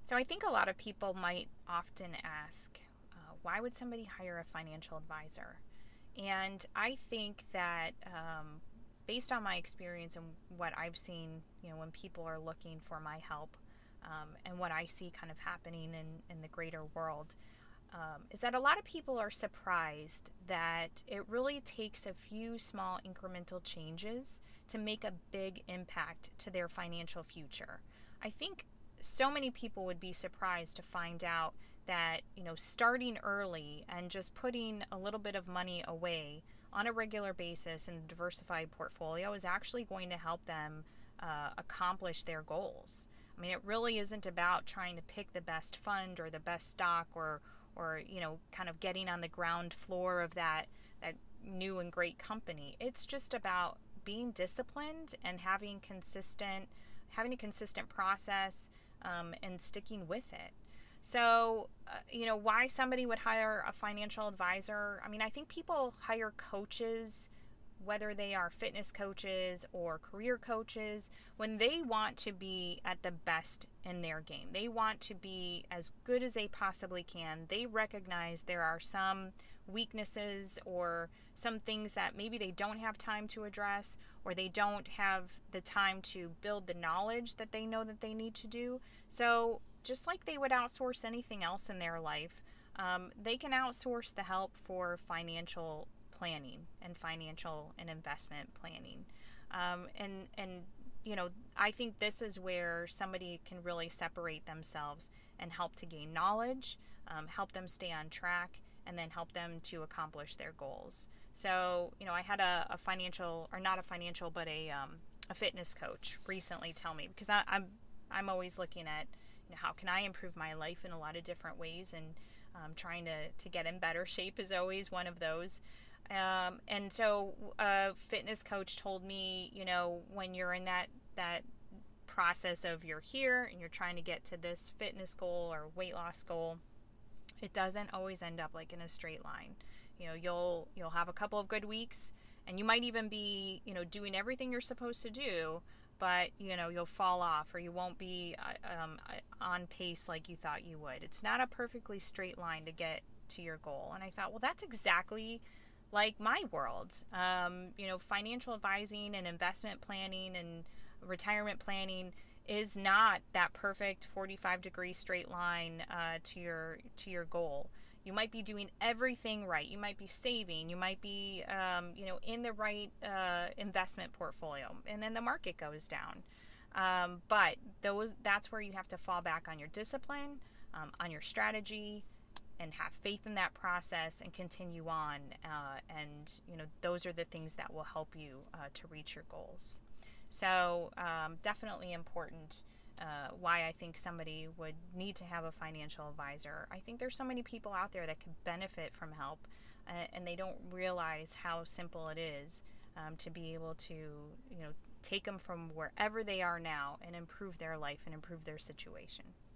So I think a lot of people might often ask, why would somebody hire a financial advisor? And I think that based on my experience and what I've seen, when people are looking for my help, and what I see kind of happening in the greater world, is that a lot of people are surprised that it really takes a few small incremental changes to make a big impact to their financial future. I think so many people would be surprised to find out that, starting early and just putting a little bit of money away on a regular basis in a diversified portfolio is actually going to help them accomplish their goals. I mean, it really isn't about trying to pick the best fund or the best stock or kind of getting on the ground floor of that new and great company. It's just about being disciplined and having a consistent process, and sticking with it. So, why somebody would hire a financial advisor? I mean, I think people hire coaches, whether they are fitness coaches or career coaches, when they want to be at the best in their game. They want to be as good as they possibly can. They recognize there are some weaknesses or some things that maybe they don't have time to address, or they don't have the time to build the knowledge that they know that they need to do. So just like they would outsource anything else in their life, they can outsource the help for financial planning and financial and investment planning. I think this is where somebody can really separate themselves and help to gain knowledge, help them stay on track, and then help them to accomplish their goals. So, I had a financial, or not a financial, but a fitness coach recently tell me, because I'm always looking at, how can I improve my life in a lot of different ways, and trying to get in better shape is always one of those. And so a fitness coach told me, when you're in that process of you're here and you're trying to get to this fitness goal or weight loss goal, it doesn't always end up like in a straight line. You'll have a couple of good weeks, and you might even be, doing everything you're supposed to do, but you'll fall off, or you won't be on pace like you thought you would. It's not a perfectly straight line to get to your goal. And I thought, well, that's exactly like my world. Financial advising and investment planning and retirement planning is not that perfect 45-degree straight line to your goal. You might be doing everything right. You might be saving. You might be, in the right investment portfolio, and then the market goes down. But that's where you have to fall back on your discipline, on your strategy, and have faith in that process and continue on. Those are the things that will help you to reach your goals. So definitely important. Why I think somebody would need to have a financial advisor. I think there's so many people out there that could benefit from help, and they don't realize how simple it is to be able to, take them from wherever they are now and improve their life and improve their situation.